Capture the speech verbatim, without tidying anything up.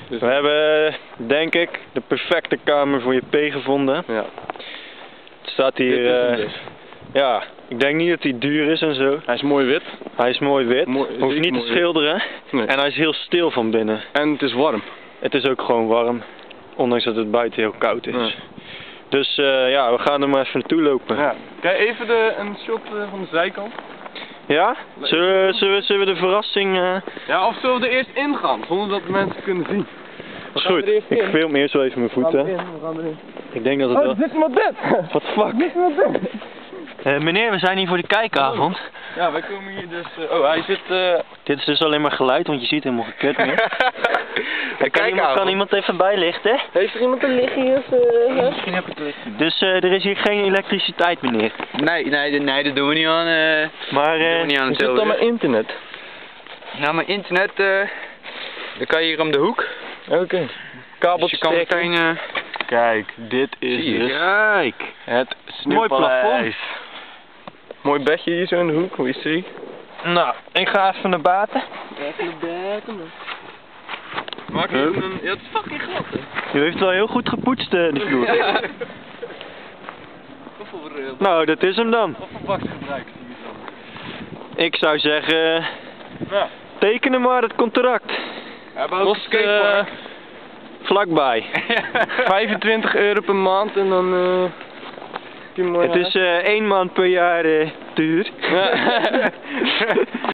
Dus we hebben, denk ik, de perfecte kamer voor je P gevonden. Ja. Het staat hier, Dit is hem uh, dus. ja, ik denk niet dat hij duur is en zo. Hij is mooi wit. Hij is mooi wit, Mooi, hoeft zeker niet te mooi wit. schilderen. Nee. En hij is heel stil van binnen. En het is warm. Het is ook gewoon warm, ondanks dat het buiten heel koud is. Ja. Dus uh, ja, we gaan er maar even naartoe lopen. Ja. Kijk, even de, een shot uh, van de zijkant. Ja? Zullen we, zullen we, zullen we de verrassing... Uh... Ja, of zullen we er eerst in gaan, zonder dat de mensen kunnen zien? Dat is goed, ik film eerst wel even mijn voeten. We gaan erin, we gaan erin. Ik denk dat het Oh, wel... dit is maar dit! What the fuck? Dit is maar dit! Uh, meneer, we zijn hier voor de kijkavond. Ja, wij komen hier dus... Uh, oh, hij zit... Uh... Dit is dus alleen maar geluid, want je ziet helemaal gekut meer. kan, iemand, kan iemand even bijlichten? Heeft er iemand een lichtje? Uh, Misschien heb ik het licht. Dus uh, er is hier geen elektriciteit, meneer. Nee, nee, nee, dat doen we niet aan. Uh, maar uh, doen we niet aan er het zit dan maar internet. Nou, maar internet, uh, dan kan je hier om de hoek. Oké. Okay. Dus je kan meteen... Uh... Kijk, dit is Zie je, dus kijk. het Mooi plafond. Mooi bedje hier zo in de hoek, hoe is die? Nou, ik ga even naar buiten. Even naar buiten. Maak even een... Ja, het is fucking glad, hè? U heeft wel heel goed gepoetst, uh, die vloer. Hoeveel uh, Nou, dat is hem dan. Hoeveel baks gebruikt hier dan? Ik zou zeggen... Ja. Tekenen maar het contract. We hebben ook een skatepark. Uh, vlakbij. vijfentwintig euro per maand en dan... Uh, het is uh, één maand per jaar uh, duur.